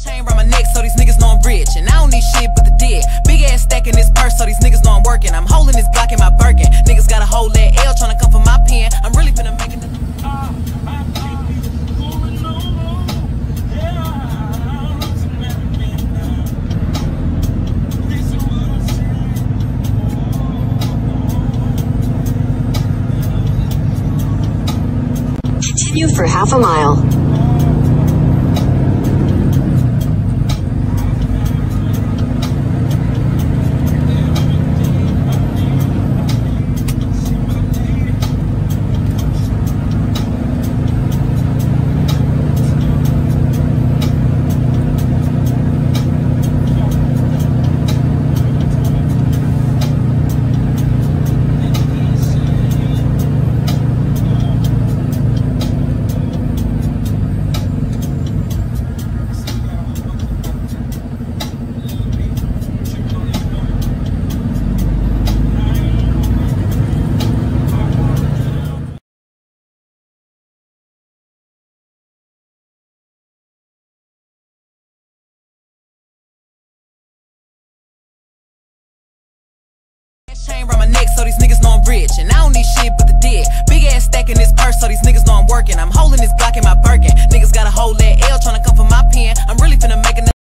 Chain around my neck so these niggas know I'm rich, and I don't need shit but the dick. Big ass stack in this purse so these niggas know I'm working. I'm holding this Glock in my Birkin. Niggas got a whole that L tryna come for my pen. I'm really finna make it. Continue for half a mile. Chain around my neck so these niggas know I'm rich, and I don't need shit but